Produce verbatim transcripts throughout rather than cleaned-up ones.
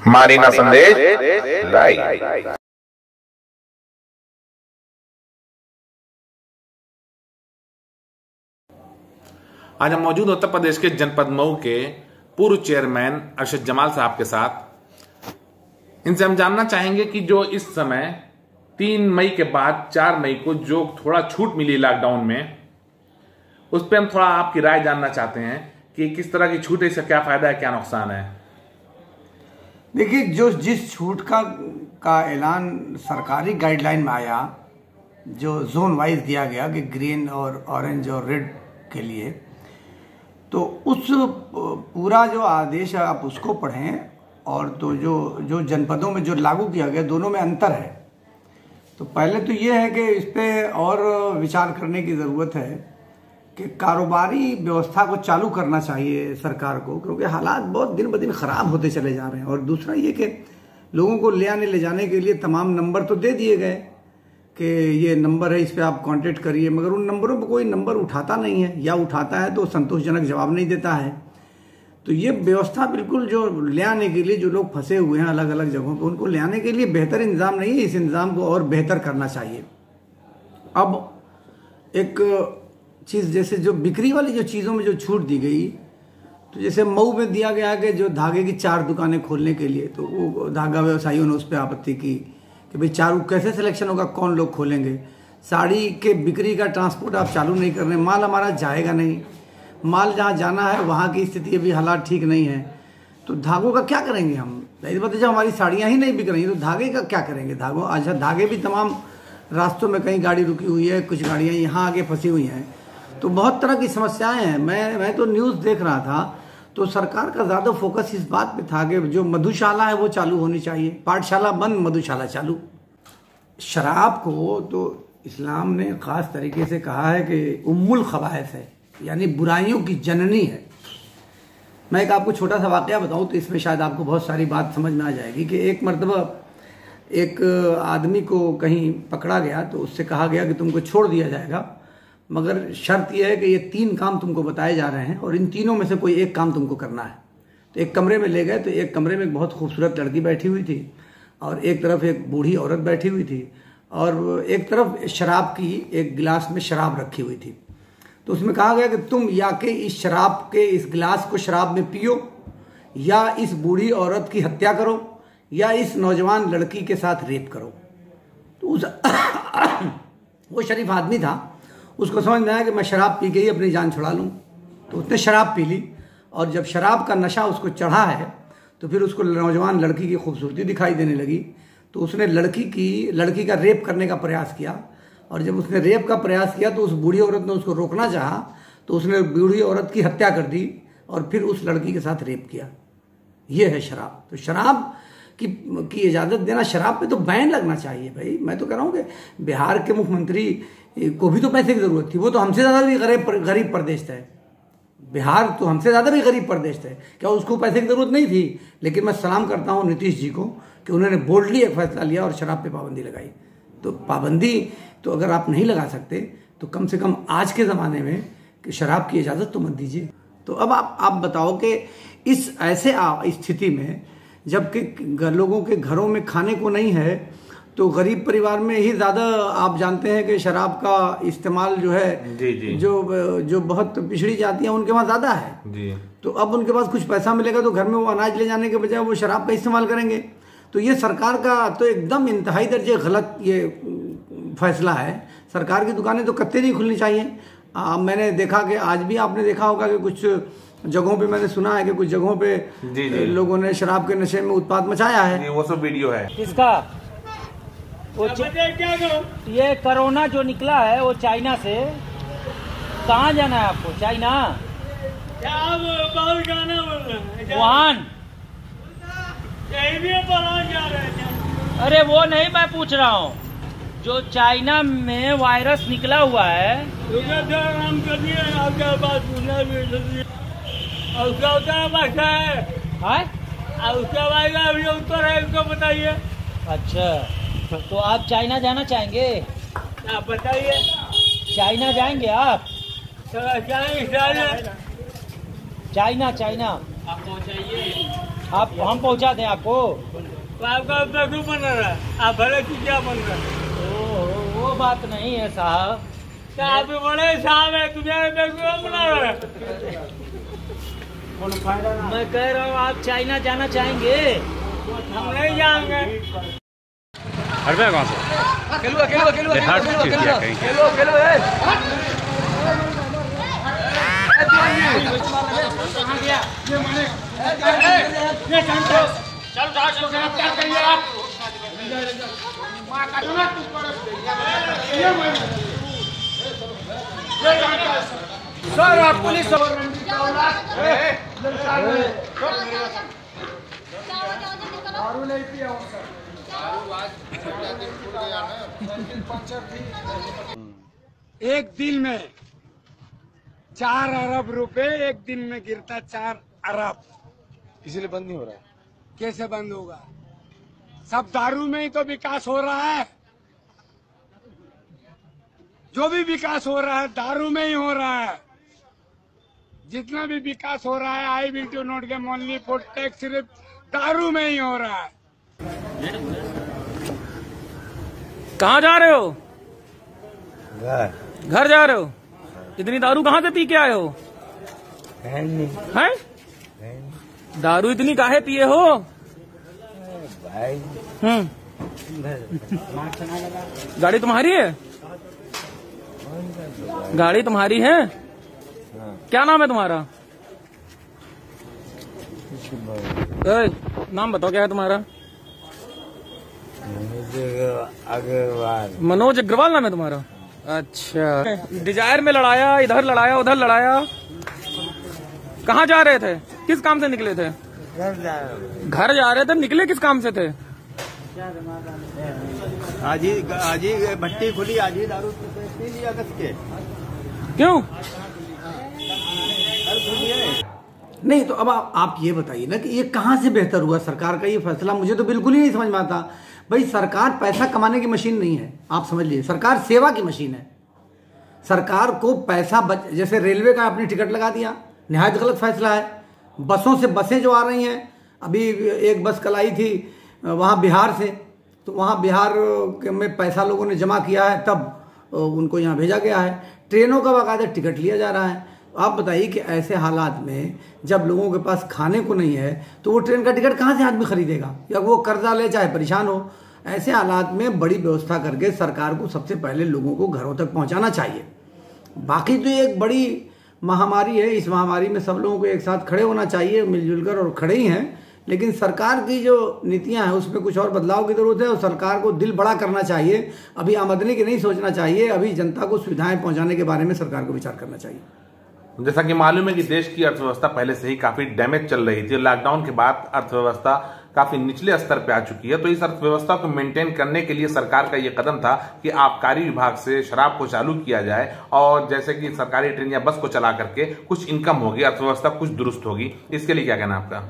Marina Sandesh live. आज हम मौजूद उत्तर प्रदेश के जनपद मऊ के पूर्व चेयरमैन अरशद जमाल साहब के साथ। इनसे हम जानना चाहेंगे कि जो इस समय तीन मई के बाद चार मई को जो थोड़ा छूट मिली लॉकडाउन में, उस पर हम थोड़ा आपकी राय जानना चाहते हैं कि किस तरह की छूट है, इसका क्या फायदा है, क्या नुकसान है। देखिए, जो जिस छूट का का ऐलान सरकारी गाइडलाइन में आया, जो जोन वाइज दिया गया कि ग्रीन और ऑरेंज और रेड के लिए, तो उस पूरा जो आदेश है आप उसको पढ़ें, और तो जो जो जनपदों में जो लागू किया गया दोनों में अंतर है। तो पहले तो ये है कि इस पर और विचार करने की ज़रूरत है कि कारोबारी व्यवस्था को चालू करना चाहिए सरकार को, क्योंकि हालात बहुत दिन ब दिन ख़राब होते चले जा रहे हैं। और दूसरा ये कि लोगों को ले आने ले जाने के लिए तमाम नंबर तो दे दिए गए कि ये नंबर है, इस पर आप कांटेक्ट करिए, मगर उन नंबरों पर कोई नंबर उठाता नहीं है, या उठाता है तो संतोषजनक जवाब नहीं देता है। तो ये व्यवस्था बिल्कुल जो ले आने के लिए जो लोग फंसे हुए हैं अलग अलग जगहों पर, उनको ले आने के लिए बेहतर इंतज़ाम नहीं है। इस इंतज़ाम को और बेहतर करना चाहिए। अब एक चीज़, जैसे जो बिक्री वाली जो चीज़ों में जो छूट दी गई, तो जैसे मऊ में दिया गया कि जो धागे की चार दुकानें खोलने के लिए, तो वो धागा व्यवसायियों ने उस पर आपत्ति की कि भाई चारों कैसे सिलेक्शन होगा, कौन लोग खोलेंगे। साड़ी के बिक्री का ट्रांसपोर्ट आप चालू नहीं कर रहे, माल हमारा जाएगा नहीं, माल जहाँ जाना है वहाँ की स्थिति अभी हालात ठीक नहीं है, तो धागों का क्या करेंगे हम। इस बात जब हमारी साड़ियाँ ही नहीं बिक रही तो धागे का क्या करेंगे। धागों अच्छा धागे भी तमाम रास्तों में कहीं गाड़ी रुकी हुई है, कुछ गाड़ियाँ यहाँ आगे फंसी हुई हैं, तो बहुत तरह की समस्याएँ हैं। मैं मैं तो न्यूज़ देख रहा था, तो सरकार का ज़्यादा फोकस इस बात पे था कि जो मधुशाला है वो चालू होनी चाहिए। पाठशाला बंद, मधुशाला चालू। शराब को तो इस्लाम ने ख़ास तरीके से कहा है कि उम्मुल खबाइस है, यानी बुराइयों की जननी है। मैं एक आपको छोटा सा वाक़या बताऊं तो इसमें शायद आपको बहुत सारी बात समझ में आ जाएगी कि एक मर्तबा एक आदमी को कहीं पकड़ा गया, तो उससे कहा गया कि तुमको छोड़ दिया जाएगा, मगर शर्त यह है कि ये तीन काम तुमको बताए जा रहे हैं और इन तीनों में से कोई एक काम तुमको करना है। तो एक कमरे में ले गए, तो एक कमरे में एक बहुत खूबसूरत लड़की बैठी हुई थी, और एक तरफ एक बूढ़ी औरत बैठी हुई थी, और एक तरफ शराब की एक गिलास में शराब रखी हुई थी। तो उसमें कहा गया कि तुम या के इस शराब के इस गिलास को शराब में पियो, या इस बूढ़ी औरत की हत्या करो, या इस नौजवान लड़की के साथ रेप करो। तो उस वो शरीफ आदमी था, उसको समझ में आया कि मैं शराब पी के ही अपनी जान छुड़ा लूँ। तो उसने शराब पी ली, और जब शराब का नशा उसको चढ़ा है, तो फिर उसको नौजवान लड़की की खूबसूरती दिखाई देने लगी। तो उसने लड़की की लड़की का रेप करने का प्रयास किया, और जब उसने रेप का प्रयास किया तो उस बूढ़ी औरत ने उसको रोकना चाहा, तो उसने बूढ़ी औरत की हत्या कर दी और फिर उस लड़की के साथ रेप किया। ये है शराब। तो शराब की की इजाज़त देना, शराब पे तो बैन लगना चाहिए भाई। मैं तो कह रहा हूँ कि बिहार के मुख्यमंत्री को भी तो पैसे की ज़रूरत थी, वो तो हमसे ज़्यादा भी गरीब गरीब प्रदेश है। बिहार तो हमसे ज़्यादा भी गरीब प्रदेश है, क्या उसको पैसे की ज़रूरत नहीं थी। लेकिन मैं सलाम करता हूँ नीतीश जी को कि उन्होंने बोल्डली एक फैसला लिया और शराब पे पाबंदी लगाई। तो पाबंदी तो अगर आप नहीं लगा सकते, तो कम से कम आज के ज़माने में कि शराब की इजाज़त तो मत दीजिए। तो अब आप आप बताओ कि इस ऐसे स्थिति में जबकि लोगों के घरों में खाने को नहीं है, तो गरीब परिवार में ही ज़्यादा आप जानते हैं कि शराब का इस्तेमाल जो है जी जी। जो जो बहुत पिछड़ी जाती हैं उनके पास ज़्यादा है जी। तो अब उनके पास कुछ पैसा मिलेगा तो घर में वो अनाज ले जाने के बजाय वो शराब का इस्तेमाल करेंगे। तो ये सरकार का तो एकदम इंतहाई दर्जे गलत ये फैसला है। सरकार की दुकानें तो कत्ते नहीं खुलनी चाहिए। आ, मैंने देखा कि आज भी आपने देखा होगा कि कुछ जगहों पे मैंने सुना है कि कुछ जगहों पे जी जी। लोगों ने शराब के नशे में उत्पात मचाया है। वो सब वीडियो है किसका? वो ये कोरोना जो निकला है वो चाइना से। कहाँ जाना है आपको? China, Wuhan. अरे वो नहीं मैं पूछ रहा हूँ, जो चाइना में वायरस निकला हुआ है। उत्तर है, उसको बताइए। अच्छा, तो आप चाइना जाना चाहेंगे? आप बताइए। चाइना जाएंगे आप? चाइना चाइना चाइना आप पहुँचाइए। आप हम पहुंचा दें आपको। तो आपका बेवकूफ बन रहा है, आप भले की क्या बन रहा है। ओ, वो बात नहीं है साहब। क्या आप बड़े साहब है, तुम्हें बेवकूफ बना रहा है। मैं कह रहा हूँ आप चाइना जाना चाहेंगे? हम नहीं जाएंगे। हटवे कहाँ से? खेलो खेलो खेलो खेलो खेलो खेलो खेलो सर आप पुलिस एक दिन में चार अरब रुपए एक दिन में गिरता, चार अरब। इसीलिए बंद नहीं हो रहा है। कैसे बंद होगा? सब दारू में ही तो विकास हो रहा है। जो भी विकास हो रहा है दारू में ही हो रहा है। जितना भी विकास हो रहा है आई बी टू नोट के मोनली फूड टैक्स सिर्फ दारू में ही हो रहा है। कहाँ जा रहे हो? घर घर जा रहे हो? इतनी दारू कहाँ से पी के आए हो? है नहीं हैं? दारू इतनी काहे पिए हो? भाई। हम्म। गाड़ी तुम्हारी है? गाड़ी तुम्हारी है? क्या नाम है तुम्हारा? ए, नाम बताओ क्या है तुम्हारा? अग्रवाल। मनोज अग्रवाल नाम है तुम्हारा? अच्छा। डिजायर में लड़ाया, इधर लड़ाया, उधर लड़ाया। कहाँ जा रहे थे? किस काम से निकले थे? घर जा रहे थे। निकले किस काम से थे? आज ही आज ही भट्टी खुली, आज ही दारू पी लिया कस के। क्यों? नहीं तो अब आप, आप ये बताइए ना कि ये कहाँ से बेहतर हुआ सरकार का ये फैसला? मुझे तो बिल्कुल ही नहीं समझ में आता। भाई सरकार पैसा कमाने की मशीन नहीं है, आप समझ लीजिए। सरकार सेवा की मशीन है। सरकार को पैसा बच, जैसे रेलवे का आपने टिकट लगा दिया, निहायत गलत फैसला है। बसों से बसें जो आ रही हैं, अभी एक बस कल आई थी वहाँ बिहार से, तो वहाँ बिहार में पैसा लोगों ने जमा किया है तब उनको यहाँ भेजा गया है। ट्रेनों का बाकायदा टिकट लिया जा रहा है। आप बताइए कि ऐसे हालात में जब लोगों के पास खाने को नहीं है तो वो ट्रेन का टिकट कहाँ से आदमी खरीदेगा, या वो कर्जा ले चाहे परेशान हो। ऐसे हालात में बड़ी व्यवस्था करके सरकार को सबसे पहले लोगों को घरों तक पहुँचाना चाहिए। बाकी तो ये एक बड़ी महामारी है, इस महामारी में सब लोगों को एक साथ खड़े होना चाहिए, मिलजुल कर, और खड़े ही हैं। लेकिन सरकार की जो नीतियां हैं उसमें कुछ और बदलाव की जरूरत है, और सरकार को दिल बड़ा करना चाहिए। अभी आमदनी की नहीं सोचना चाहिए, अभी जनता को सुविधाएं पहुंचाने के बारे में सरकार को विचार करना चाहिए। जैसा कि मालूम है कि देश की अर्थव्यवस्था पहले से ही काफी डैमेज चल रही थी। लॉकडाउन के बाद अर्थव्यवस्था काफी निचले स्तर पे आ चुकी है। तो इस अर्थव्यवस्था को मेंटेन करने के लिए सरकार का ये कदम था कि आबकारी विभाग से शराब को चालू किया जाए, और जैसे कि सरकारी ट्रेन या बस को चला करके कुछ इनकम होगी, अर्थव्यवस्था कुछ दुरुस्त होगी। इसके लिए क्या कहना आपका?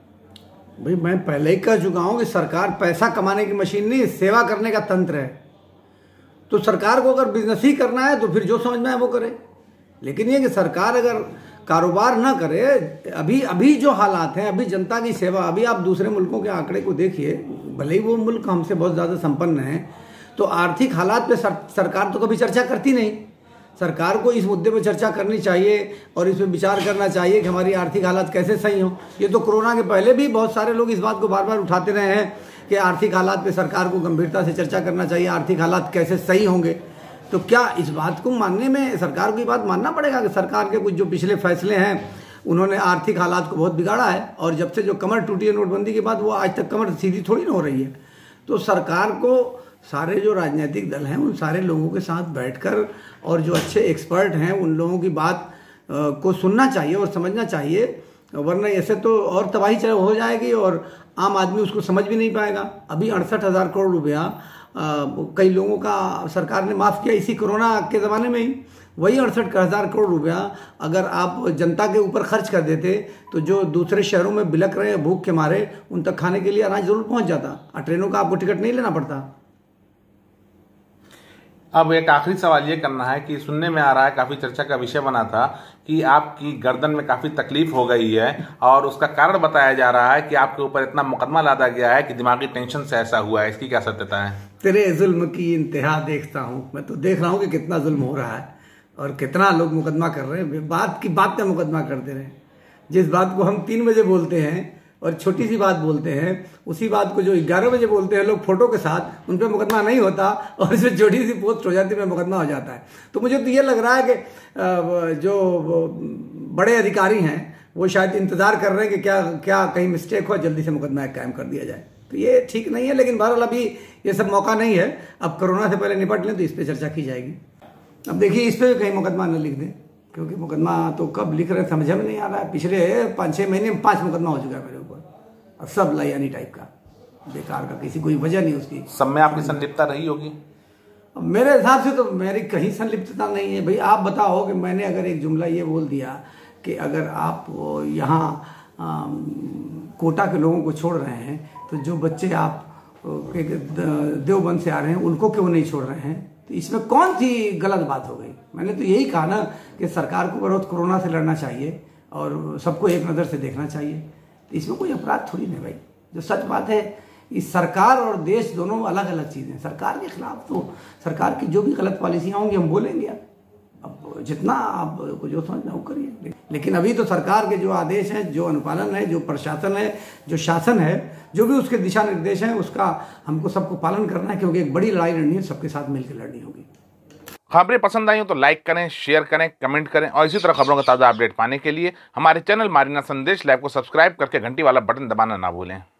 भाई मैं पहले ही कह चुका हूं कि सरकार पैसा कमाने की मशीन नहीं, सेवा करने का तंत्र है। तो सरकार को अगर बिजनेस ही करना है तो फिर जो समझ में आए वो करे। लेकिन ये कि सरकार अगर कारोबार ना करे, अभी अभी जो हालात हैं, अभी जनता की सेवा, अभी आप दूसरे मुल्कों के आंकड़े को देखिए, भले ही वो मुल्क हमसे बहुत ज़्यादा संपन्न हैं, तो आर्थिक हालात पे सर, सरकार तो कभी चर्चा करती नहीं। सरकार को इस मुद्दे पर चर्चा करनी चाहिए और इस पर विचार करना चाहिए कि हमारी आर्थिक हालात कैसे सही हों। ये तो कोरोना के पहले भी बहुत सारे लोग इस बात को बार बार उठाते रहे हैं कि आर्थिक हालात पे सरकार को गंभीरता से चर्चा करना चाहिए, आर्थिक हालात कैसे सही होंगे। तो क्या इस बात को मानने में सरकार को ये बात मानना पड़ेगा कि सरकार के कुछ जो पिछले फैसले हैं उन्होंने आर्थिक हालात को बहुत बिगाड़ा है, और जब से जो कमर टूटी है नोटबंदी के बाद, वो आज तक कमर सीधी थोड़ी ना हो रही है। तो सरकार को सारे जो राजनीतिक दल हैं उन सारे लोगों के साथ बैठकर, और जो अच्छे एक्सपर्ट हैं उन लोगों की बात को सुनना चाहिए और समझना चाहिए, वरना ऐसे तो और तबाही हो जाएगी और आम आदमी उसको समझ भी नहीं पाएगा। अभी अड़सठ हज़ार करोड़ रुपया कई लोगों का सरकार ने माफ़ किया इसी कोरोना के ज़माने में ही। वही अड़सठ हज़ार करोड़ रुपया अगर आप जनता के ऊपर खर्च कर देते तो जो दूसरे शहरों में बिलक रहे हैं भूख के मारे, उन तक खाने के लिए अनाज जरूर पहुंच जाता और ट्रेनों का आपको टिकट नहीं लेना पड़ता। अब एक आखिरी सवाल ये करना है कि सुनने में आ रहा है, काफी चर्चा का विषय बना था कि आपकी गर्दन में काफी तकलीफ हो गई है और उसका कारण बताया जा रहा है कि आपके ऊपर इतना मुकदमा लादा गया है कि दिमागी टेंशन से ऐसा हुआ है। इसकी क्या सत्यता है? तेरे जुल्म की इंतहा देखता हूँ, मैं तो देख रहा हूँ कि कितना जुल्म हो रहा है और कितना लोग मुकदमा कर रहे हैं, बात की बात पे मुकदमा करते रहे। जिस बात को हम तीन बजे बोलते हैं और छोटी सी बात बोलते हैं, उसी बात को जो ग्यारह बजे बोलते हैं लोग फोटो के साथ, उन पर मुकदमा नहीं होता और इसमें छोटी सी पोस्ट हो जाती है, मुकदमा हो जाता है। तो मुझे तो ये लग रहा है कि जो बड़े अधिकारी हैं वो शायद इंतजार कर रहे हैं कि क्या क्या कहीं मिस्टेक हो, जल्दी से मुकदमा कायम कर दिया जाए। तो ये ठीक नहीं है, लेकिन बहरहाल अभी ये सब मौका नहीं है। अब कोरोना से पहले निपट लें तो इस पर चर्चा की जाएगी। अब देखिए इस पर कहीं मुकदमा न लिख दें, क्योंकि मुकदमा तो कब लिख रहे हैं समझ में नहीं आ रहा है। पिछले पाँच छः महीने में पांच मुकदमा हो चुका है मेरे ऊपर, और सब लायानी टाइप का, बेकार का, किसी कोई वजह नहीं उसकी। सब में आपकी संलिप्तता रही होगी? अब मेरे हिसाब से तो मेरी कहीं संलिप्तता नहीं है। भाई आप बताओ कि मैंने अगर एक जुमला ये बोल दिया कि अगर आप यहाँ कोटा के लोगों को छोड़ रहे हैं तो जो बच्चे आप देवबंद से आ रहे हैं उनको क्यों नहीं छोड़ रहे हैं, तो इसमें कौन सी गलत बात हो गई? मैंने तो यही कहा ना कि सरकार को बहुत कोरोना से लड़ना चाहिए और सबको एक नज़र से देखना चाहिए। तो इसमें कोई अपराध थोड़ी नहीं भाई। जो सच बात है, इस सरकार और देश दोनों अलग अलग चीज़ें हैं। सरकार के खिलाफ तो सरकार की जो भी गलत पॉलिसियाँ होंगी हम बोलेंगे, अब जितना आप जो समझना वो करिए। लेकिन अभी तो सरकार के जो आदेश हैं, जो अनुपालन है, जो प्रशासन है, जो शासन है, जो भी उसके दिशा निर्देश हैं, उसका हमको सबको पालन करना है, क्योंकि एक बड़ी लड़ाई लड़नी है, सबके साथ मिलकर लड़नी होगी। खबरें पसंद आई हो तो लाइक करें, शेयर करें, कमेंट करें और इसी तरह खबरों का ताज़ा अपडेट पाने के लिए हमारे चैनल मारीना संदेश लाइव को सब्सक्राइब करके घंटी वाला बटन दबाना ना भूलें।